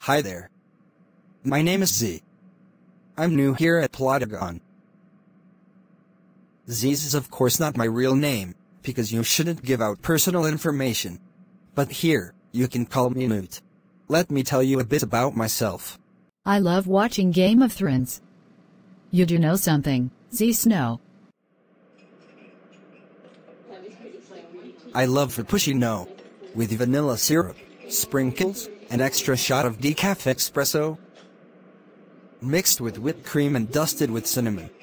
Hi there. My name is Z. I'm new here at Plotagon. Z's is of course not my real name, because you shouldn't give out personal information. But here, you can call me Newt. Let me tell you a bit about myself. I love watching Game of Thrones. You do know something, Z Snow. I love Frappuccino. With vanilla syrup, sprinkles, and extra shot of decaf espresso. Mixed with whipped cream and dusted with cinnamon.